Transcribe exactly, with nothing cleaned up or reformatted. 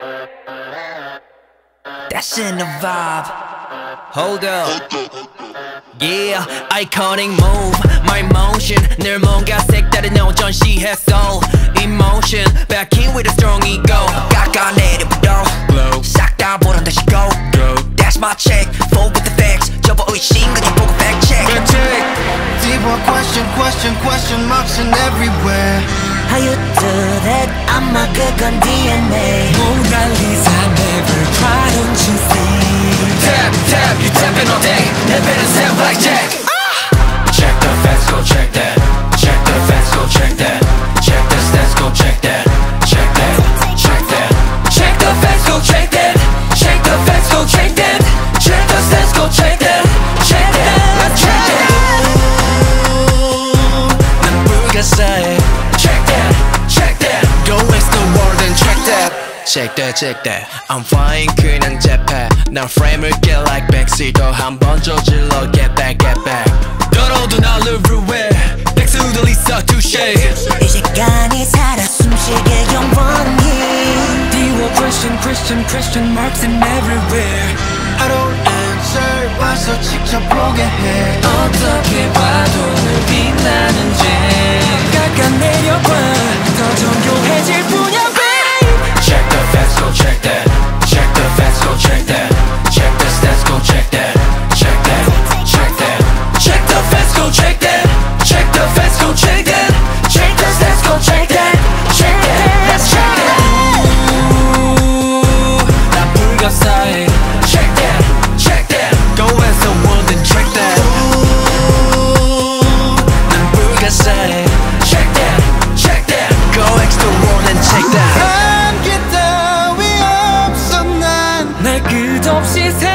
That's in the vibe. Hold up. Yeah, iconic move, my motion. 늘 뭔가 색다른 너 전시했어. Emotion, back in with a strong ego. 깎아내려부터 싹 다 보란 듯이 go. That's my check, full with the facts. 접어 의심 그냥 보고 fact check. Deeper question, question, question marks in everywhere. How you do that? 아마 그건 디엔에이. 모나리사 never cry, don't you see? Tap, tap, you tapping all day. 내 배는 새 blackjack. Check the facts, go check that. Check the facts, go check that. Check the stats, go check that. Check that, check that. Check the facts, go check that. Check the facts, go check that. Check the stats, go check that. Check that, let's check that. 난 불가사해. Check that, check that. Go waste the world and check that. Check that, check that. I'm fine, 그냥 재패. 난 frame을 get like backseat. 한 번 저질러 get back, get back. 떨어도 나를 ru해. 백수들 있어 touche. 이 시간이 살아 숨쉬게 영원히. Deal Christian, Christian, Christian marks in everywhere. I don't answer 와서 직접 보게 해. 어떻게 봐도 늘 빛나는지 깎아내려봐. 더 정교해질 뿐이야 babe. Check the facts, go check that. Check the facts, go check that. Check the stats, go check that. Check that, check that. Check the facts, go check that. Check the facts, go check that. Check the stats, go check that. Check that, let's check that. Ooh, 나 불가사해. Check that, check that. Go as the world and check that. Ooh, 난 불가사해. Check that, check that. Go extra world and check that. 한계 따위 없어 난 날 끝없이